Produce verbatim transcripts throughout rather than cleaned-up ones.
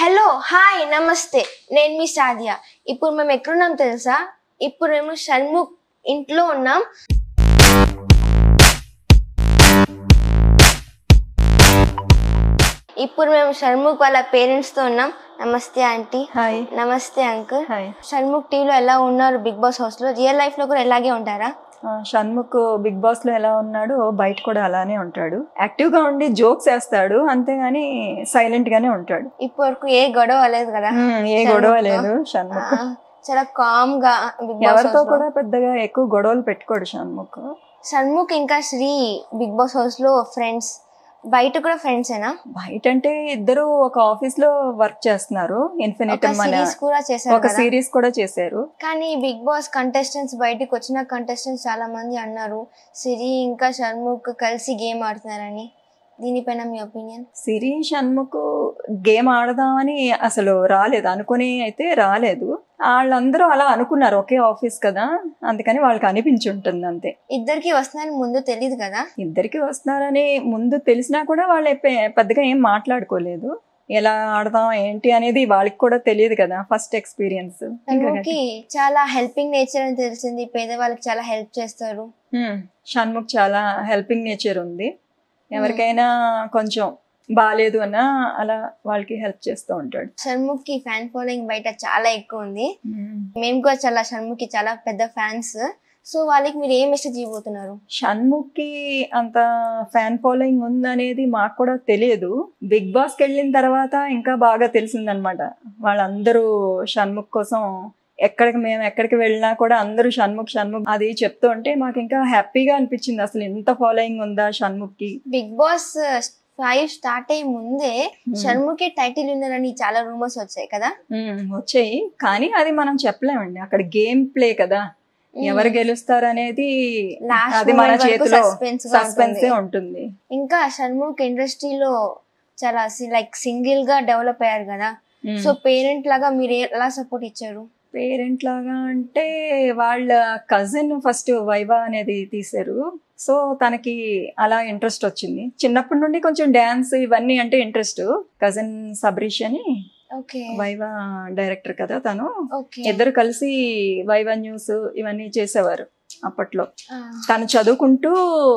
Hello hi నమస్తే నేను మీ సాదియా. ఇప్పుడు మేము ఎక్కడున్నాం తెలుసా? ఇప్పుడు మేము షణ్ముఖ్ ఇంట్లో ఉన్నాం. ఇప్పుడు మేము షణ్ముఖ్ వాళ్ళ పేరెంట్స్ తో ఉన్నాం. నమస్తే ఆంటీ. హాయ్. నమస్తే అంకుల్. హాయ్. షణ్ముఖ్ టీవీలో ఎలా ఉన్నారు బిగ్ బాస్ హౌస్ లో, రియల్ లైఫ్ లో కూడా ఎలాగే ఉంటారా? షణ్ముఖ్ బిగ్ బాస్ లో ఎలా ఉన్నాడు బయట కూడా అలానే ఉంటాడు. యాక్టివ్ గా ఉండి జోక్స్ వేస్తాడు, అంతేగాని సైలెంట్ గానే ఉంటాడు. ఇప్పటి వరకు ఏ గొడవ లేదు కదా? ఏ గొడవ లేదు షణ్ముఖ్. చాలా కామ్ గా, ఎవరితో కూడా పెద్దగా ఎక్కువ గొడవలు పెట్టుకోడు షణ్ముఖ్. షణ్ముఖ్ ఇంకా శ్రీ బిగ్ బాస్ హౌస్ లో ఫ్రెండ్స్, బయట కూడా ఫ్రెండ్స్ ఏనా? బయట అంటే ఇద్దరు ఒక ఆఫీస్ లో వర్క్ చేస్తున్నారు. ఇన్ఫినిట్ ఒక సిరీస్ కూడా చేశారు. కానీ బిగ్ బాస్ కంటెస్టెంట్స్ బయటకు వచ్చిన కంటెస్టెంట్స్ చాలా మంది అన్నారు సిరి ఇంకా షణ్ముఖ్ కలిసి గేమ్ ఆడుతున్నారని. దీనిపైన మీ ఒపీనియన్? సిరి షణ్ముఖ్ గేమ్ ఆడదామని అసలు రాలేదు, అనుకుని అయితే రాలేదు. వాళ్ళందరూ అలా అనుకున్నారు, ఒకే ఆఫీస్ కదా, అందుకని వాళ్ళకి అనిపించి ఉంటుంది అంతే. ఇద్దరికి వస్తున్నారని ముందు తెలియదు కదా? ఇద్దరికి వస్తున్నారని ముందు తెలిసినా కూడా వాళ్ళు పెద్దగా ఏం మాట్లాడుకోలేదు. ఎలా ఆడదాం ఏంటి అనేది వాళ్ళకి కూడా తెలియదు కదా, ఫస్ట్ ఎక్స్పీరియన్స్. చాలా హెల్పింగ్ నేచర్ అని తెలిసింది, పేదవాళ్ళకి చాలా హెల్ప్ చేస్తారు. షణ్ముఖ్ చాలా హెల్పింగ్ నేచర్ ఉంది. ఎవరికైనా కొంచెం బాగాలేదు అన్నా అలా వాళ్ళకి హెల్ప్ చేస్తూ ఉంటాడు. షణ్ముఖ్ కి ఫ్యాన్ ఫాలోయింగ్ బయట చాలా ఎక్కువ ఉంది. మేము కూడా చాలా షణ్ముఖ్ కి చాలా పెద్ద ఫ్యాన్స్. సో వాళ్ళకి మీరు ఏం మెసేజ్ ఇవ్వబోతున్నారు? షణ్ముఖ్ కి అంత ఫ్యాన్ ఫాలోయింగ్ ఉందనేది మాకు కూడా తెలియదు. బిగ్ బాస్కి వెళ్ళిన తర్వాత ఇంకా బాగా తెలిసిందనమాట. వాళ్ళందరూ షణ్ముఖ్ కోసం ఎక్కడికి మేము ఎక్కడికి వెళ్ళినా కూడా అందరూ షణ్ముఖ్ షణ్ముఖ్ అది చెప్తూ ఉంటే మాకు ఇంకా హ్యాపీగా అనిపించింది. అసలు ఎంత ఫాలోయింగ్ ఉందా షణ్ముఖ్ కి. బిగ్ బాస్ ఫైవ్ స్టార్ట్ అయ్యే ముందే షణ్ముఖ్ టైటిల్ విన్నరని చాలా రూమర్స్ వచ్చాయి కదా? వచ్చాయి, కానీ అది మనం చెప్పలేమండి. అక్కడ గేమ్ ప్లే కదా, ఎవరు గెలుస్తారు అనేది అది మన చేతిలో సస్పెన్సే ఉంటుంది. ఇంకా షణ్ముఖ్ ఇండస్ట్రీలో చాలా లైక్ సింగిల్ గా డెవలప్ అయ్యారు కదా, సో పేరెంట్ లాగా మీరు ఎలా సపోర్ట్ ఇచ్చారు? పేరెంట్ లాగా అంటే వాళ్ళ కజిన్ ఫస్ట్ వైవా అనేది తీశారు. సో తనకి అలా ఇంట్రెస్ట్ వచ్చింది. చిన్నప్పటి నుండి కొంచెం డ్యాన్స్ ఇవన్నీ అంటే ఇంట్రెస్ట్. కజిన్ సబరీష్ అని వైవా డైరెక్టర్ కదా తను. ఇద్దరు కలిసి వైవా న్యూస్ ఇవన్నీ చేసేవారు అప్పట్లో. తను చదువుకుంటూ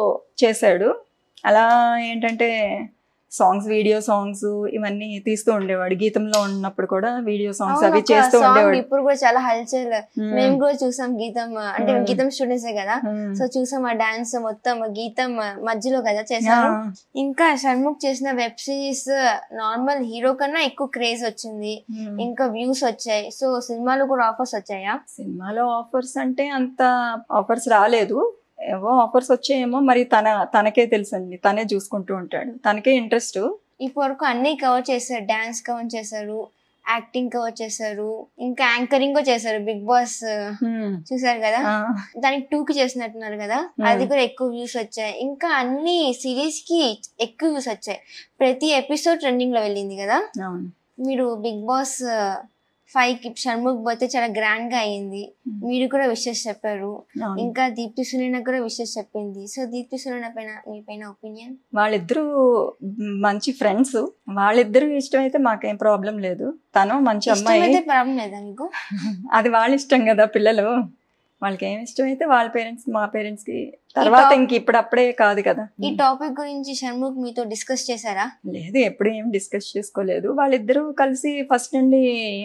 చేశాడు. అలా ఏంటంటే సాంగ్స్, వీడియో సాంగ్స్ ఇవన్నీ తీస్తూ ఉండేవాడు. గీతంలో ఉన్నప్పుడు కూడా వీడియో సాంగ్స్ అవి చేస్తూ ఉండేవాడు. ఇప్పుడు కూడా చాలా హల్చల్, మేము కూడా చూసాం గీతం. అంటే గీతం స్టూడెంట్సే కదా, సో చూసాం ఆ డాన్స్ మొత్తం గీతం మధ్యలో కదా చేశారు. ఇంకా షణ్ముఖ్ చేసిన వెబ్ సిరీస్ నార్మల్ హీరో కన్నా ఎక్కువ క్రేజ్ వచ్చింది, ఇంకా వ్యూస్ వచ్చాయి. సో సినిమాలో కూడా ఆఫర్స్ వచ్చాయా? సినిమాలో ఆఫర్స్ అంటే అంత ఆఫర్స్ రాలేదు. ఏవో ఆఫర్స్ వచ్చాయేమో, మరి తన తనకే తెలుసండి, తనే చూసుకుంటూ ఉంటాడు, తనకే ఇంట్రెస్ట్. ఇప్పటి వరకు అన్ని కవర్ చేశారు. డాన్స్ కవర్ చేశారు, యాక్టింగ్ కవర్ చేశారు, ఇంకా యాంకరింగ్ కూడా చేశారు. బిగ్ బాస్ చూసారు కదా, దానికి టూ కి చేసినట్టున్నారు కదా, అది కూడా ఎక్కువ వ్యూస్ వచ్చాయి. ఇంకా అన్ని సిరీస్ కి ఎక్కువ వ్యూస్ వచ్చాయి. ప్రతి ఎపిసోడ్ ట్రెండింగ్ లో వెళ్ళింది కదా. మీరు బిగ్ బాస్ ఫైవ్ కి షణ్ముఖ్ పోతే చాలా గ్రాండ్ గా అయ్యింది. మీరు కూడా విషెస్ చెప్పారు, ఇంకా దీప్తి సునైనా కూడా విషెస్ చెప్పింది. సో దీప్తి సునైనా పైన మీ పైన ఒపీనియన్? వాళ్ళిద్దరూ మంచి ఫ్రెండ్స్, వాళ్ళిద్దరు ఇష్టం అయితే మాకేం ప్రాబ్లం లేదు. తను మంచి అమ్మాయి. ప్రాబ్లం లేదా మీకు? అది వాళ్ళ ఇష్టం కదా, పిల్లలు వాళ్ళకి ఏమి ఇష్టం అయితే వాళ్ళ పేరెంట్స్, మా పేరెంట్స్ కి తర్వాత ఇంక ఇప్పుడు అప్పుడే కాదు కదా. ఈ టాపిక్ గురించి షణ్ముఖ్ మీతో డిస్కస్ చేశారా? లేదు, ఎప్పుడు ఏం డిస్కస్ చేసుకోలేదు. వాళ్ళిద్దరూ కలిసి ఫస్ట్ నుండి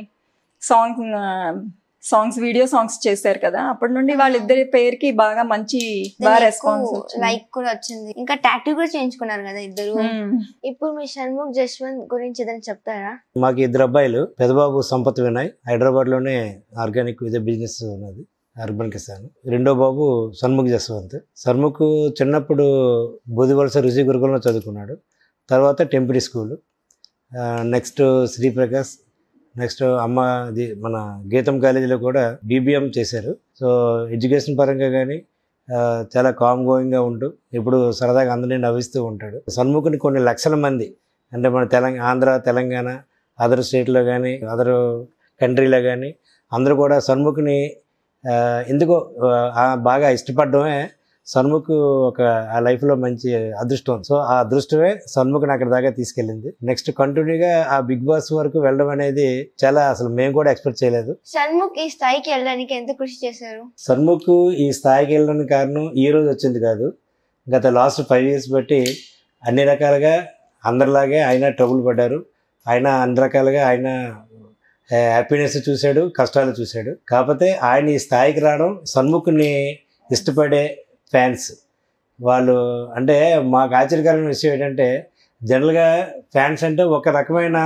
సాంగ్ సాంగ్స్ వీడియో సాంగ్స్ చేశారు కదా, అప్పటి నుండి వాళ్ళిద్దరి పేరుకి బాగా మంచి బాగా రెస్పాన్స్ లైక్ కూడా వచ్చింది. ఇంకా టాటూ కూడా చేయించుకున్నారు కదా ఇద్దరు. ఇప్పుడు మీ షణ్ముఖ్ జశ్వంత్ గురించి ఏదైనా చెప్తారా? మాకు ఇద్దరు అబ్బాయిలు. పెద్దబాబు సంపత్ వినాయ్, హైదరాబాద్ లోనే ఆర్గానిక్ ఇదే బిజినెస్ ఉన్నది, అర్బన్ కిసాన్. రెండో బాబు షణ్ముఖ్ జశ్వంత్. షణ్ముఖ్ చిన్నప్పుడు బోధివలస రుచి గురుకులంలో చదువుకున్నాడు. తర్వాత temple school, next Sriprakash, next అమ్మ ఇది మన గీతం కాలేజీలో కూడా బీబీఎం చేశారు. సో ఎడ్యుకేషన్ పరంగా కానీ చాలా కామ్ గోయింగ్గా ఉంటూ ఇప్పుడు సరదాగా అందరినీ నవ్విస్తూ ఉంటాడు. షణ్ముఖ్ని కొన్ని లక్షల మంది, అంటే మన తెలంగాణ, ఆంధ్ర, తెలంగాణ, అదర్ స్టేట్లో కానీ అదర్ కంట్రీలో కానీ అందరూ కూడా షణ్ముఖ్ని ఎందుకో బాగా ఇష్టపడడమే షణ్ముఖ్ ఒక ఆ లైఫ్లో మంచి అదృష్టం. సో ఆ అదృష్టమే షణ్ముఖ్ని అక్కడ దాకా తీసుకెళ్ళింది. నెక్స్ట్ కంటిన్యూగా ఆ బిగ్ బాస్ వరకు వెళ్ళడం అనేది చాలా అసలు మేము కూడా ఎక్స్పెక్ట్ చేయలేదు. షణ్ముఖ్ ఈ స్థాయికి వెళ్ళడానికి ఎంత కృషి చేశారు? షణ్ముఖ్ ఈ స్థాయికి వెళ్ళడానికి కారణం ఈ రోజు వచ్చింది కాదు, గత లాస్ట్ ఫైవ్ ఇయర్స్ బట్టి అన్ని రకాలుగా అందరిలాగే ఆయన ట్రబుల్ పడ్డారు. ఆయన అన్ని రకాలుగా ఆయన హ్యాపీనెస్ చూశాడు, కష్టాలు చూశాడు. కాకపోతే ఆయన ఈ స్థాయికి రావడం షణ్ముఖ్ని ఇష్టపడే ఫ్యాన్స్ వాళ్ళు, అంటే మాకు ఆశ్చర్యకరమైన విషయం ఏంటంటే జనరల్గా ఫ్యాన్స్ అంటే ఒక రకమైన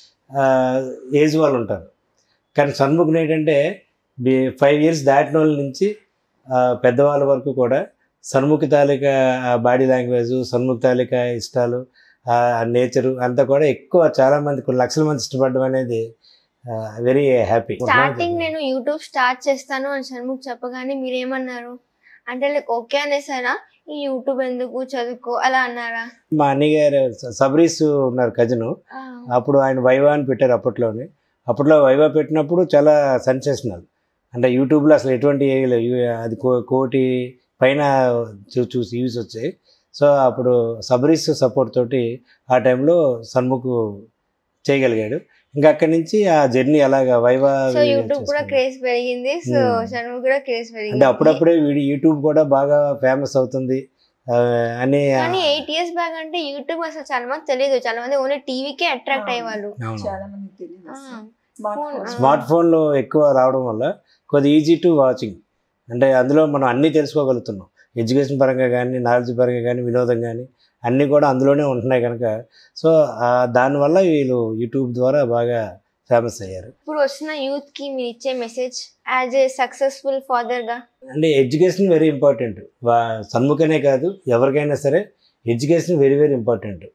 ఏజ్ వాళ్ళు ఉంటారు, కానీ షణ్ముఖ్ని ఏంటంటే ఫైవ్ ఇయర్స్ దాటిన వాళ్ళ నుంచి పెద్దవాళ్ళ వరకు కూడా షణ్ముఖ్ తాలూకా బాడీ లాంగ్వేజ్, షణ్ముఖ్ తాలూకా ఇష్టాలు, నేచరు అంతా కూడా ఎక్కువ చాలా మంది కొన్ని లక్షల మంది ఇష్టపడడం అనేది వెరీ హ్యాపీ. స్టార్టింగ్ నేను యూట్యూబ్ స్టార్ట్ చేస్తాను అని షణ్ముఖ్ చెప్పగానే మీరేమన్నారు? అంటే లైక్ ఓకే అనేసారా, ఈ యూట్యూబ్ ఎందుకు చదువుకో అలా అన్నారా? మా అన్నయ్య గారు సబరీస్ ఉన్నారు కజిన్, అప్పుడు ఆయన వైవా అని పెట్టారు. అప్పట్లోనే అప్పట్లో వైవా పెట్టినప్పుడు చాలా సెన్సేషనల్, అంటే యూట్యూబ్లో అసలు ఎటువంటి అది కోటి పైన చూసి వ్యూస్ వచ్చాయి. సో అప్పుడు సబరీస్ సపోర్ట్ తోటి ఆ టైంలో షణ్ముఖ్ చేయగలిగాడు. ఇంకా అక్కడి నుంచి ఆ జర్నీ అలాగా వైవా యూట్యూబ్ కూడా క్రేజ్ పెరిగింది. సో షణ్ముఖ్ కూడా క్రేజ్ పెరిగింది. అంటే అప్పుడప్పుడే యూట్యూబ్ కూడా బాగా ఫేమస్ అవుతుంది అని. కానీ ఎయిట్ ఇయర్స్ బ్యాక్ అంటే యూట్యూబ్ అసలు చాలా మంది తెలియదు, చాలా మంది ఓన్లీ టీవీకే అట్రాక్ట్ అయ్యేవాళ్ళు. చాలా మంది తెలియదు. స్మార్ట్ ఫోన్లో ఎక్కువ రావడం వల్ల కొద్ది ఈజీ టు వాచింగ్, అంటే అందులో మనం అన్నీ తెలుసుకోగలుగుతున్నాం. ఎడ్యుకేషన్ పరంగా కానీ, నాలెడ్జ్ పరంగా కానీ, వినోదం కానీ అన్నీ కూడా అందులోనే ఉంటున్నాయి కనుక, సో దానివల్ల వీళ్ళు యూట్యూబ్ ద్వారా బాగా ఫేమస్ అయ్యారు. ఇప్పుడు వస్తున్న యూత్ కి మీరు ఇచ్చే message as a successful father గా? అంటే ఎడ్యుకేషన్ వెరీ ఇంపార్టెంట్. షణ్ముఖనే కాదు, ఎవరికైనా సరే ఎడ్యుకేషన్ వెరీ వెరీ ఇంపార్టెంట్.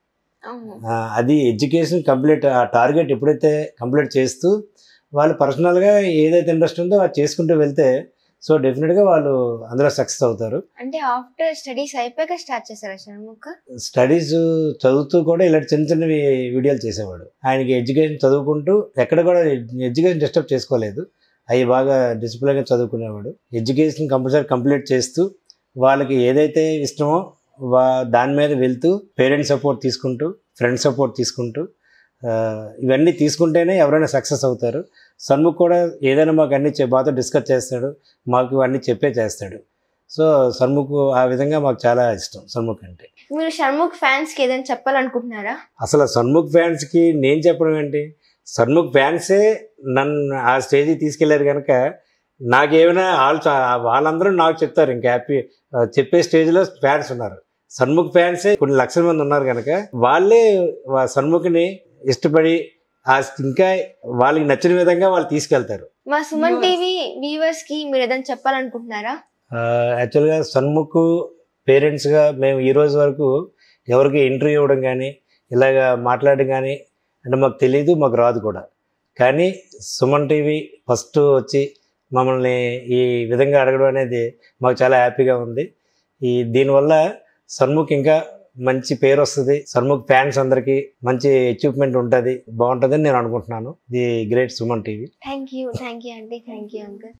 అది ఎడ్యుకేషన్ కంప్లీట్, ఆ టార్గెట్ ఎప్పుడైతే కంప్లీట్ చేస్తూ వాళ్ళు పర్సనల్గా ఏదైతే ఇంట్రెస్ట్ ఉందో అది చేసుకుంటూ వెళ్తే సో డెఫినెట్గా వాళ్ళు అందులో సక్సెస్ అవుతారు. అంటే ఆఫ్టర్ స్టడీస్ అయిపోయాక స్టార్ట్ చేశారా షణ్ముఖ్? స్టడీస్ చదువుతూ కూడా ఇలాంటి చిన్న చిన్నవి వీడియోలు చేసేవాడు. ఆయనకి ఎడ్యుకేషన్ చదువుకుంటూ ఎక్కడ కూడా ఎడ్యుకేషన్ డిస్టర్బ్ చేసుకోలేదు, అవి బాగా డిసిప్లిన్గా చదువుకునేవాడు. ఎడ్యుకేషన్ కంపల్సరీ కంప్లీట్ చేస్తూ వాళ్ళకి ఏదైతే ఇష్టమో వా దాని మీద వెళ్తూ పేరెంట్స్ సపోర్ట్ తీసుకుంటూ, ఫ్రెండ్స్ సపోర్ట్ తీసుకుంటూ, ఇవన్నీ తీసుకుంటేనే ఎవరైనా సక్సెస్ అవుతారు. షణ్ముఖ్ కూడా ఏదైనా మాకు అన్ని బాగా డిస్కస్ చేస్తాడు, మాకు అన్నీ చెప్పే చేస్తాడు. సో షణ్ముఖ్ ఆ విధంగా మాకు చాలా ఇష్టం షణ్ముఖ్ అంటే. మీరు షణ్ముఖ్ ఫ్యాన్స్కి ఏదైనా చెప్పాలనుకుంటున్నారా? అసలు షణ్ముఖ్ ఫ్యాన్స్కి నేను చెప్పడం ఏంటి, షణ్ముఖ్ ఫ్యాన్సే నన్ను ఆ స్టేజ్కి తీసుకెళ్లారు కనుక నాకేమైనా వాళ్ళు వాళ్ళందరూ నాకు చెప్తారు. ఇంకా హ్యాపీ చెప్పే స్టేజ్లో ఫ్యాన్స్ ఉన్నారు. షణ్ముఖ్ ఫ్యాన్సే కొన్ని లక్షల మంది ఉన్నారు కనుక వాళ్ళే షణ్ముఖ్ని ఇష్టపడి ఇంకా వాళ్ళకి నచ్చిన విధంగా వాళ్ళు తీసుకెళ్తారు. మా సుమన్ టీవీ వ్యూవర్స్ కి మీరు ఏదైనా చెప్పాలనుకుంటున్నారా? యాక్చువల్గా షణ్ముఖ్ పేరెంట్స్గా మేము ఈ రోజు వరకు ఎవరికి ఇంటర్వ్యూ ఇవ్వడం కానీ ఇలాగ మాట్లాడడం కానీ అంటే మాకు తెలియదు, మాకు రాదు కూడా. కానీ సుమన్ టీవీ ఫస్ట్ వచ్చి మమ్మల్ని ఈ విధంగా అడగడం అనేది మాకు చాలా హ్యాపీగా ఉంది. ఈ దీనివల్ల షణ్ముఖ్ ఇంకా మంచి పేరు వస్తుంది, షణ్ముఖ్ ఫ్యాన్స్ అందరికి మంచి అచీవ్మెంట్ ఉంటుంది, బాగుంటుందని నేను అనుకుంటున్నాను. The great Suman TV. Thank you thank you అండి థ్యాంక్ యూ అంకుల్.